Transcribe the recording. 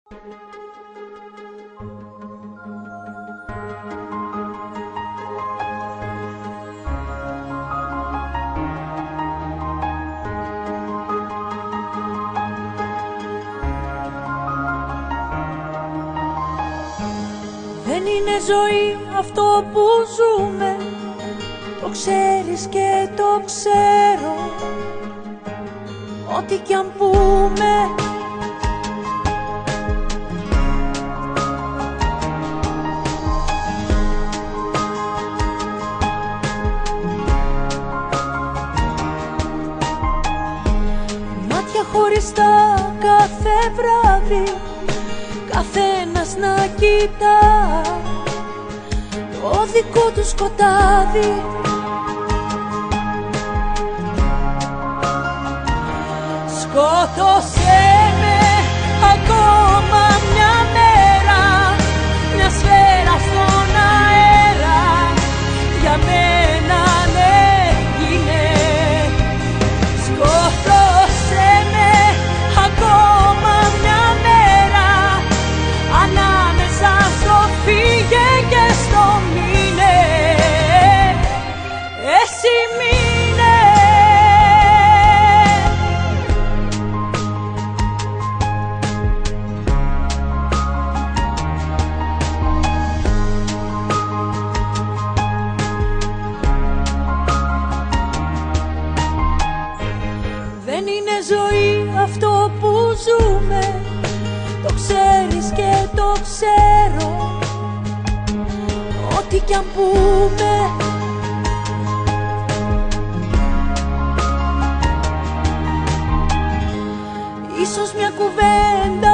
Δεν είναι ζωή αυτό που ζούμε, το ξέρεις και το ξέρω. Ό,τι κι αν πούμε, μάτια χωριστά κάθε βράδυ, καθένας να κοιτά το δικό του σκοτάδι. Σκότωσέ με ακόμα μια μέρα, μια σφαίρα στον αέρα, για μένα έγινε. Σκότωσέ με ακόμα μια μέρα, ανάμεσα στο φύγε και στο μείνε. Εσύ μείνε. Δεν είναι ζωή αυτό που ζούμε, το ξέρεις και το ξέρω. Ό,τι κι αν πούμε, ίσως μια κουβέντα